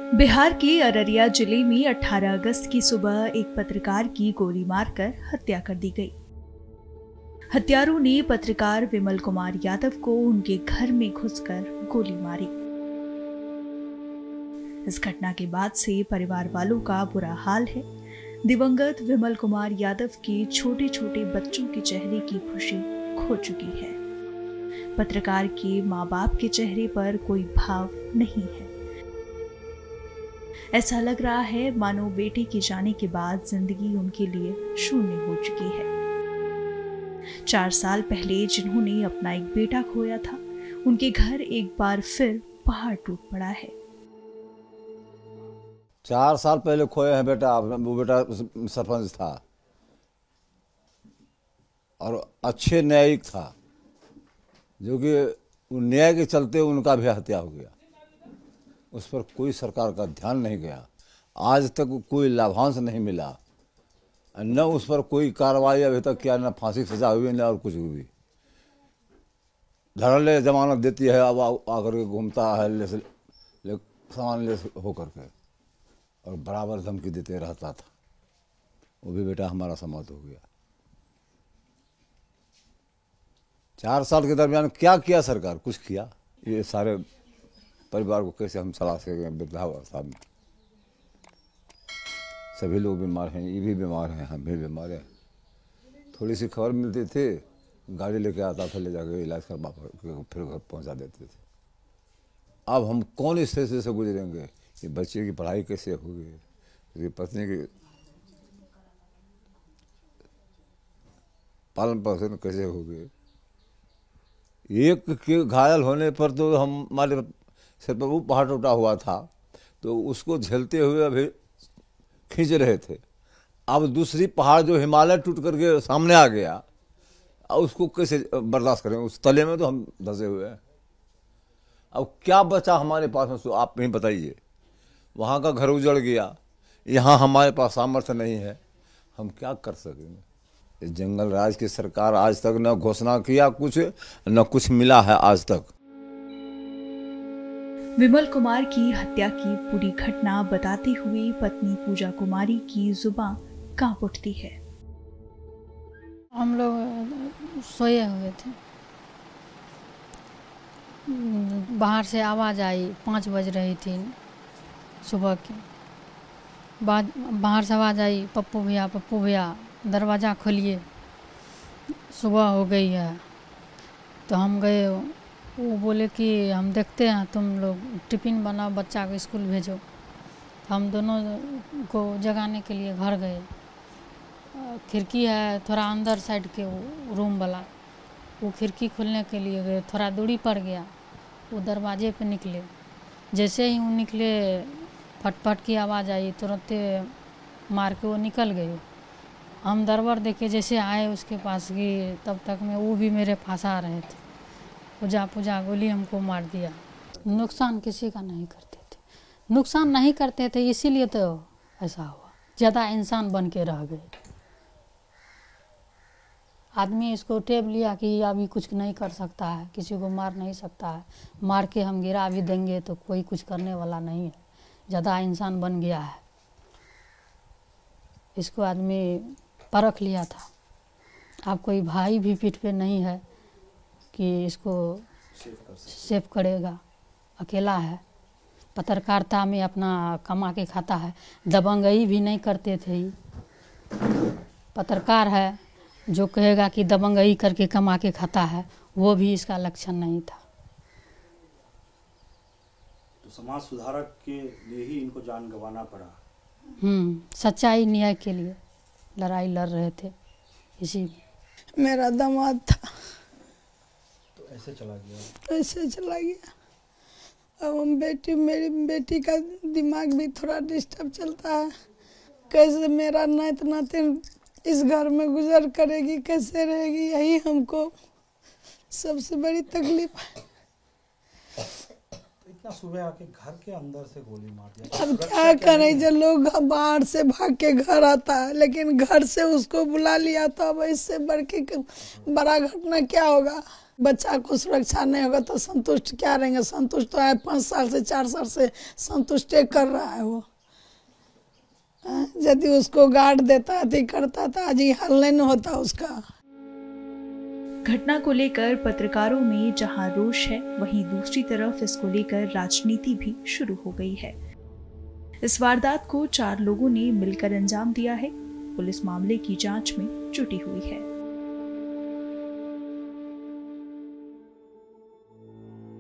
बिहार के अररिया जिले में 18 अगस्त की सुबह एक पत्रकार की गोली मारकर हत्या कर दी गई। हत्यारों ने पत्रकार विमल कुमार यादव को उनके घर में घुसकर गोली मारी। इस घटना के बाद से परिवार वालों का बुरा हाल है। दिवंगत विमल कुमार यादव के छोटे छोटे बच्चों के चेहरे की खुशी खो चुकी है। पत्रकार के माँ बाप के चेहरे पर कोई भाव नहीं है। ऐसा लग रहा है मानो बेटे के जाने के बाद जिंदगी उनके लिए शून्य हो चुकी है। 4 साल पहले जिन्होंने अपना एक बेटा खोया था, उनके घर एक बार फिर पहाड़ टूट पड़ा है। 4 साल पहले खोए हैं बेटा। वो बेटा सरपंच था और अच्छे न्यायिक था, जो कि न्याय के चलते उनका भी हत्या हो गया। उस पर कोई सरकार का ध्यान नहीं गया। आज तक कोई लाभांश नहीं मिला, न उस पर कोई कार्रवाई अभी तक किया, न फांसी की सजा हुई, न और कुछ हुई। धड़ल्ले जमानत देती है, अब आकर के घूमता है सामान ले होकर के, और बराबर धमकी देते रहता था। वो भी बेटा हमारा समाप्त हो गया। 4 साल के दरमियान क्या किया सरकार? कुछ किया? ये सारे परिवार को कैसे हम चला सकें? वृद्धावस्था में सभी लोग बीमार हैं, ये भी बीमार हैं, हम भी बीमार हैं। थोड़ी सी खबर मिलती थी, गाड़ी लेके आता था, ले जाकर इलाज करवा फिर घर पहुंचा देते थे। अब हम कौन स्थिति से गुजरेंगे? ये बच्चे की पढ़ाई कैसे होगी? उसकी पत्नी की पालन पोषण कैसे होगी? एक के घायल होने पर तो हमारे सिर पर वो पहाड़ टूटा हुआ था, तो उसको झेलते हुए अभी खींच रहे थे। अब दूसरी पहाड़ जो हिमालय टूट करके सामने आ गया, अब उसको कैसे बर्दाश्त करें? उस तले में तो हम धंसे हुए हैं। अब क्या बचा हमारे पास में? आप ही बताइए। वहाँ का घर उजड़ गया, यहाँ हमारे पास सामर्थ्य नहीं है, हम क्या कर सकेंगे? इस जंगल राज की सरकार आज तक न घोषणा किया कुछ, न कुछ मिला है आज तक। विमल कुमार की हत्या की पूरी घटना बताते हुए पत्नी पूजा कुमारी की जुबान कांप उठती है। हम लोग सोए हुए थे, बाहर से आवाज़ आई। 5 बज रही थी सुबह की। बाहर से आवाज़ आई, पप्पू भैया दरवाज़ा खोलिए, सुबह हो गई है। तो हम गए। वो बोले कि हम देखते हैं, तुम लोग टिफ़िन बनाओ, बच्चा को स्कूल भेजो। हम दोनों को जगाने के लिए घर गए। खिड़की है थोड़ा अंदर साइड के रूम वाला, वो खिड़की खोलने के लिए गए, थोड़ा दूरी पड़ गया। वो दरवाजे पे निकले, जैसे ही वो निकले फटफट की आवाज़ आई, तुरंत मार के वो निकल गए। हम दरबार देखे, जैसे आए उसके पास गए, तब तक में वो भी मेरे पास आ रहे थे। पूजा गोली हमको मार दिया। नुकसान किसी का नहीं करते थे, नुकसान नहीं करते थे, इसीलिए तो ऐसा हुआ। ज़्यादा इंसान बन के रह गए। आदमी इसको टेप लिया कि अभी कुछ नहीं कर सकता है, किसी को मार नहीं सकता है, मार के हम गिरा भी देंगे तो कोई कुछ करने वाला नहीं है। ज़्यादा इंसान बन गया है। इसको आदमी परख लिया था। अब कोई भाई भी पीठ पे नहीं है कि इसको सेफ करेगा, अकेला है। पत्रकारिता में अपना कमा के खाता है। दबंगई भी नहीं करते थे। पत्रकार है, जो कहेगा कि दबंगई करके कमा के खाता है, वो भी इसका लक्षण नहीं था। तो समाज सुधारक के लिए ही इनको जान गंवाना पड़ा। सच्चाई न्याय के लिए लड़ाई लड़ रहे थे। इसी मेरा दामाद था, तो ऐसे चला गया। अब मेरी बेटी का दिमाग भी थोड़ा डिस्टर्ब चलता है। कैसे मेरा नात नातिन इस घर में गुजर करेगी, कैसे रहेगी, यही हमको सबसे बड़ी तकलीफ है। इतना सुबह आके घर के अंदर से गोली मार दिया। अब क्या करें, जब लोग बाहर से भाग के घर आता है, लेकिन घर से उसको बुला लिया तो अब इससे बड़ा घटना क्या होगा। बच्चा को सुरक्षा नहीं होगा तो संतुष्ट क्या रहेंगे। संतुष्ट तो है 5 साल से 4 साल से संतुष्ट कर रहा है वो। यदि उसको गार्ड देता थी करता था, आज ये हाल नहीं होता उसका। घटना को लेकर पत्रकारों में जहां रोष है, वहीं दूसरी तरफ इसको लेकर राजनीति भी शुरू हो गई है। इस वारदात को 4 लोगों ने मिलकर अंजाम दिया है। पुलिस मामले की जांच में जुटी हुई है।